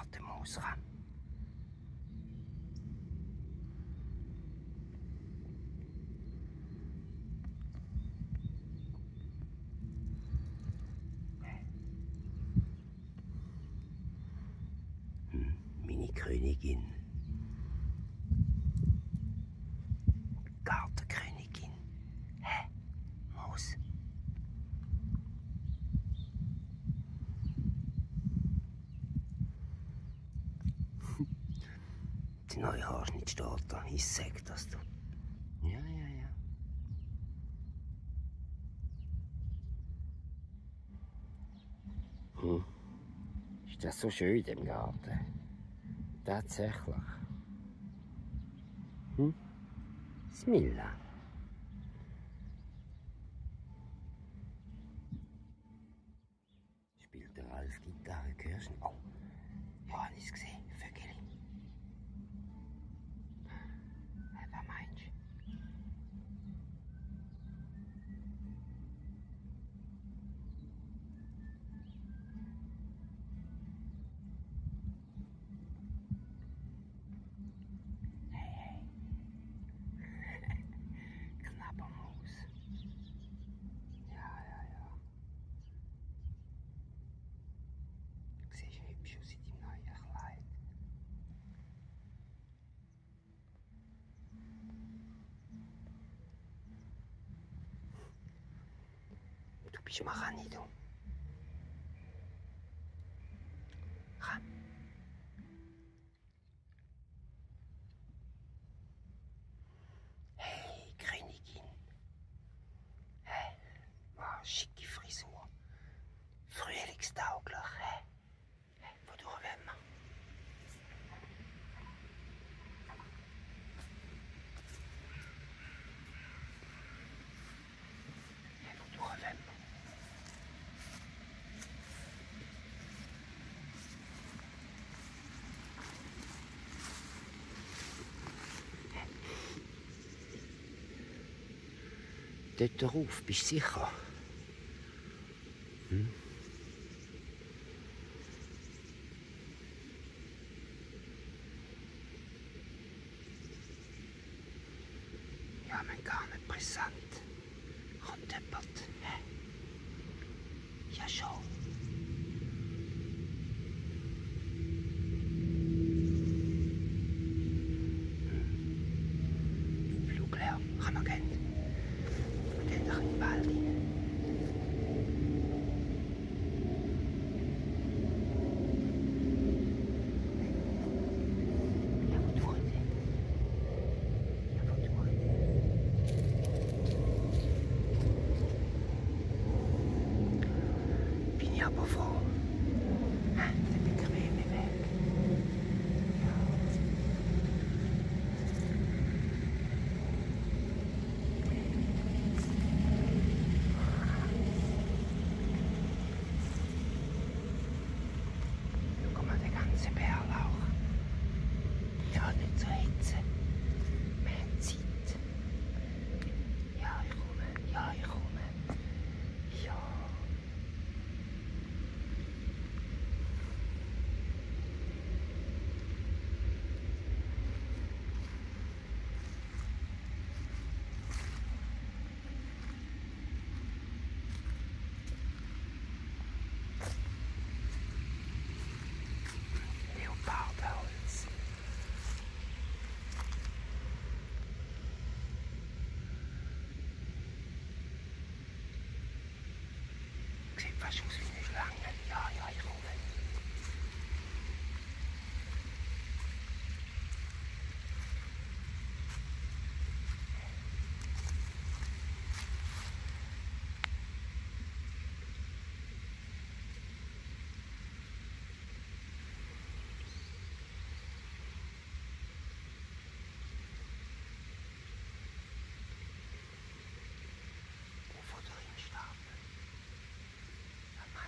Gartenmaus ran. Meine Königin. Gartenkönigin. Hä? Maus. Die neue Haarschnitt steht da. Ich sag das du. Ja. Ist das so schön in dem Garten? Tatsächlich. Smilla. Spielt der Ralf Gitarre, hörst du? Oh, ja, ich gesehen. Vögeli. Was meinst du? Knabbermaus. Ja. Du siehst hübsch aus in deinem neuen Kleid. Du bist Marani, du. Komm. Hey, Königin. Hey, schicke Frisur. Frühlingstauglich, hey. Wodurch wollen wir? Wodurch wollen wir? Dort drauf, bist du sicher? Ja, man gar nicht brisant. Kommt jemand? Hä? Ja, schon. Fluglärm, kann man gehen. Wir gehen doch in den Wald rein. Aber froh. Der bequeme Weg. Schau mal, der ganze Bärlauch. Ja, nicht zur Hitze. Wir haben Zeit. Ja, ich komme. Ja. Leopardenholz. Sieht fast aus wie eine Schlange. Ja, ich komme. Vor der Stapel.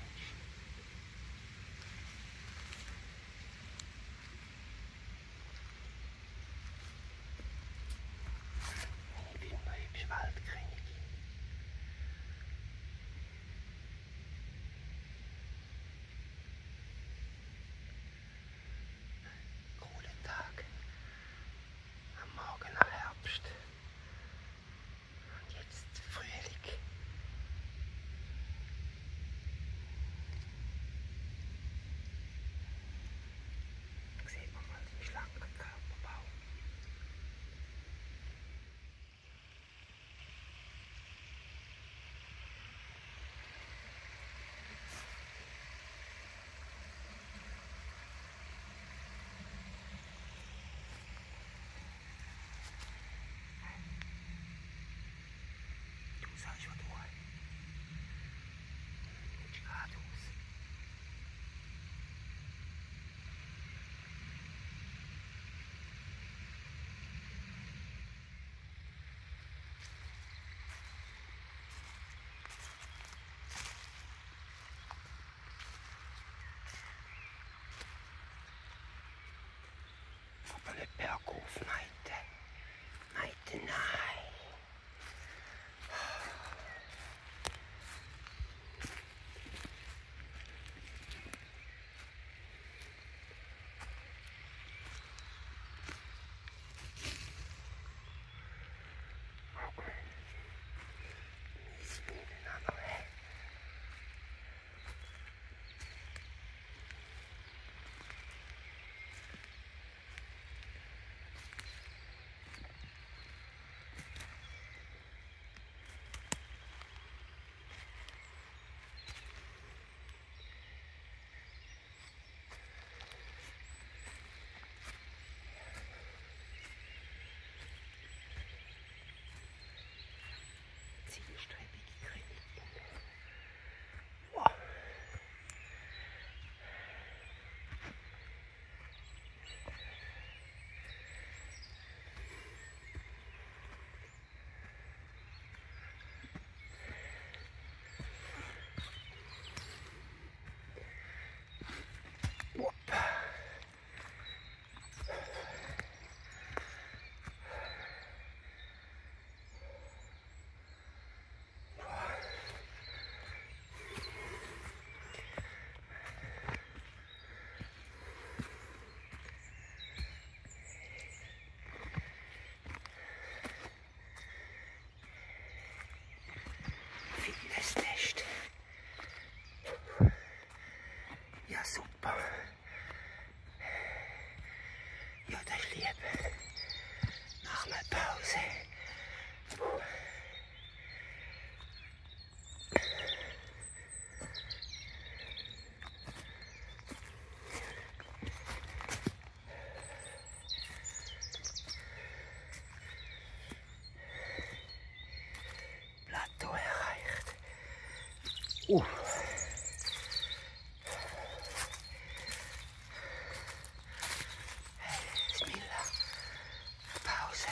Bergauf, Meite. Meite, nein. Fitnesstest. Ja, super. Ja, das ist lieb. Nach einer Pause. Plateau erreicht. Smilla. Pause.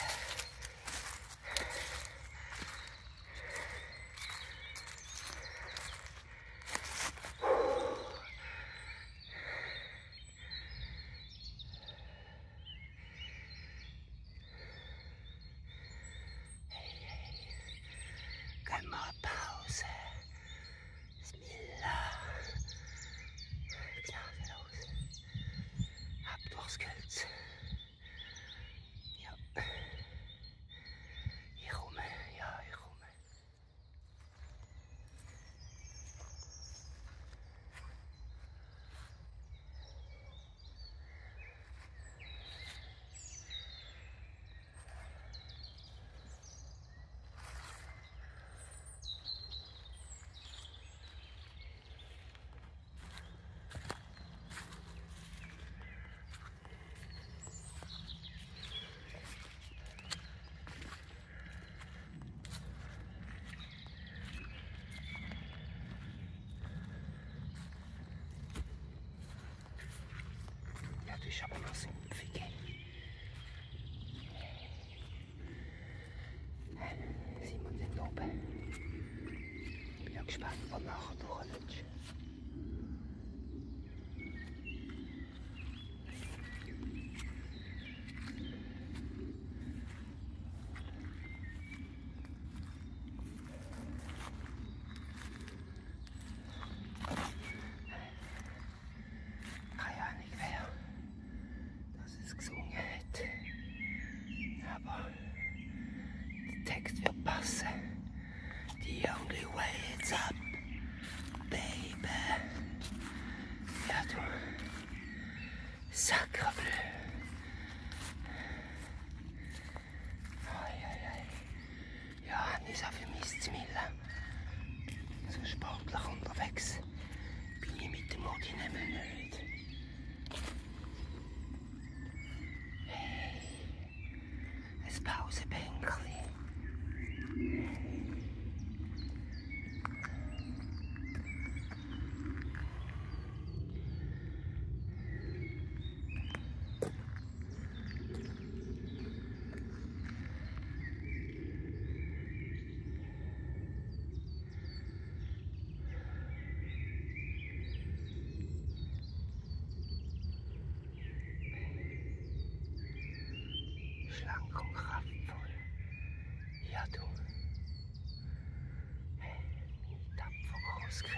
Gehen wir Pause. Smilla. Gnadenlos. Ab durchs Gölz. Ja. Ich komme, ja, ich komme. Ja, du bist aber noch sumpfig. Sind wir denn oben? Ich bin ja gespannt, was nachher durchlutscht. Keine Ahnung wer. ausgerichtet.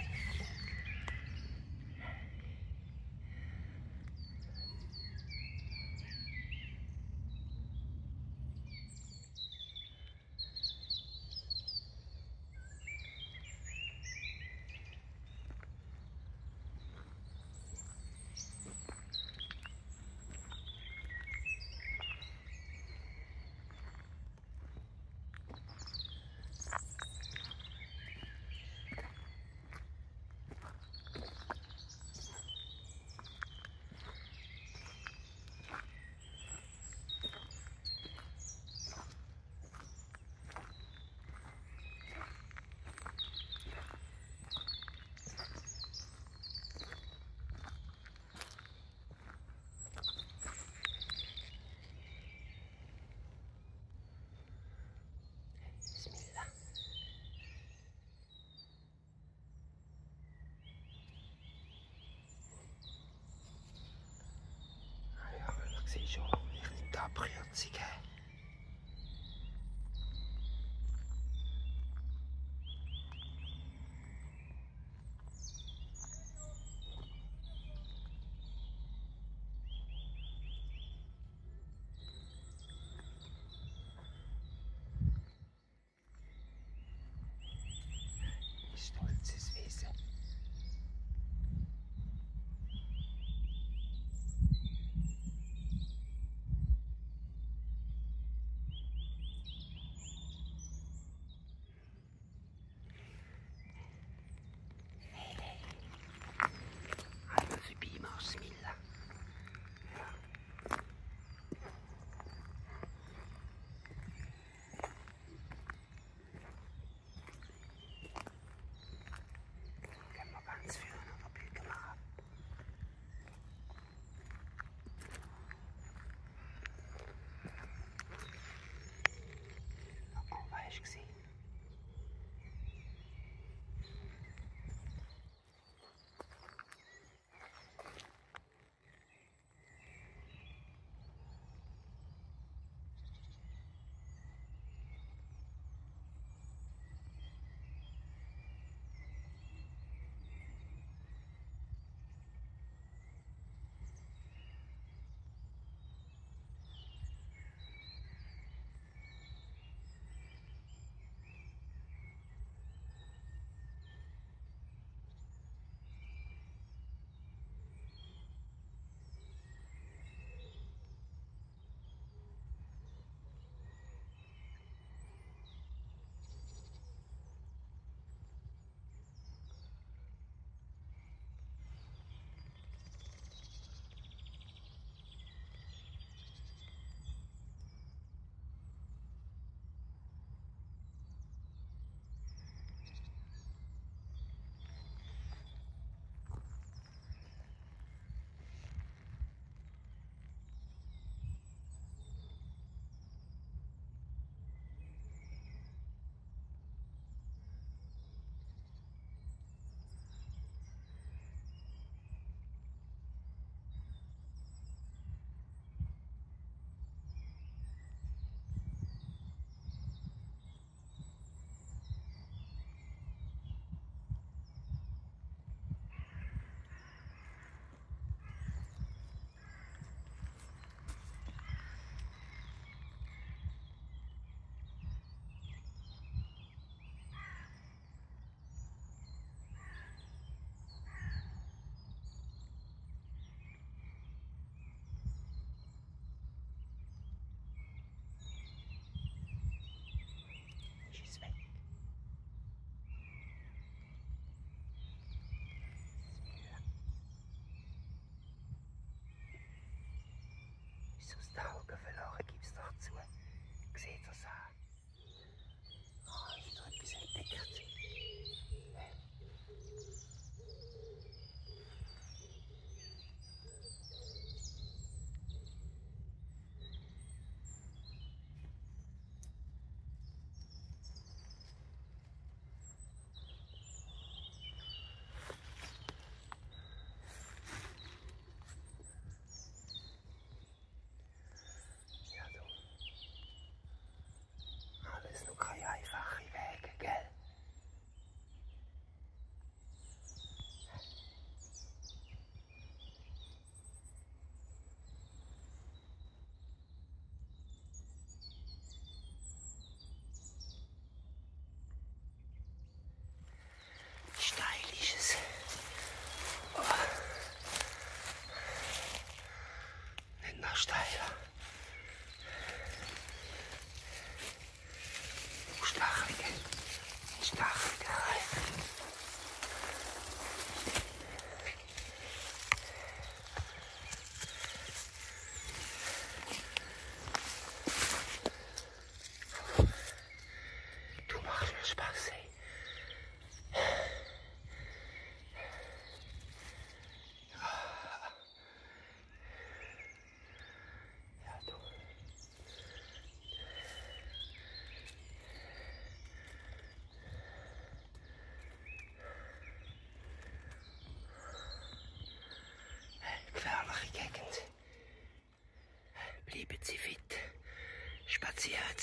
Smilla. Ah ja, man sieht schon die Abkürzungen. Stolzes Wesen. Hey. Einmal vorbei, mach Smilla. Ja. Gehen wir ganz vorne, aber biegen wir ab. Oh, was hast du gesehen? Ist aus den Augen verloren, gibt es doch zu. Seht ihr es an? Oh, ist da etwas entdeckt? Alles noch keine einfachen Wege, gell?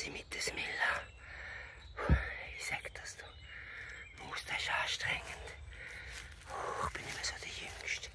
sie mit der Smilla. Ich sag das, du Maus, das ist anstrengend. Ich bin nicht mehr so der Jüngste.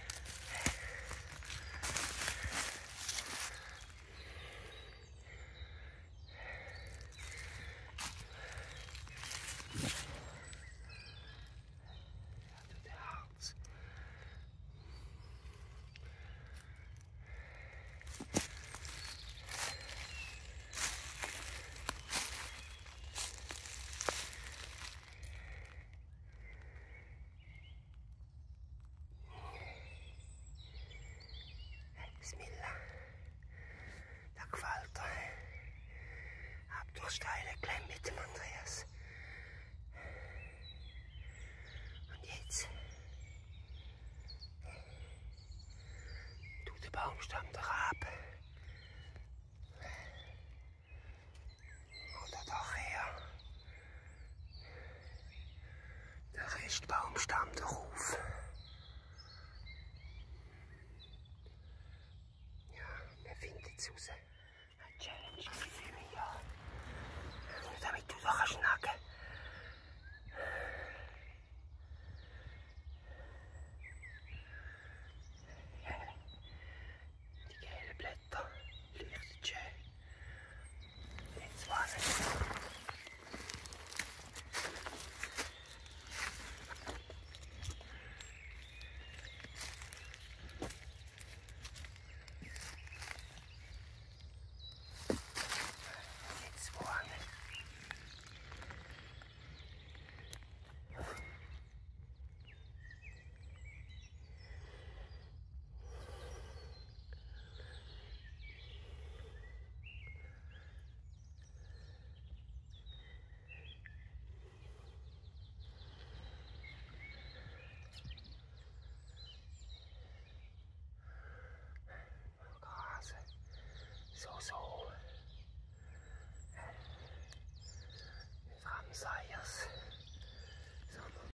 Smilla, das gefällt dir. Ab durch steile Klemm mit dem Andreas. Und jetzt tu den Baumstamm doch ab. Oder doch eher der Rest Baumstamm doch auf.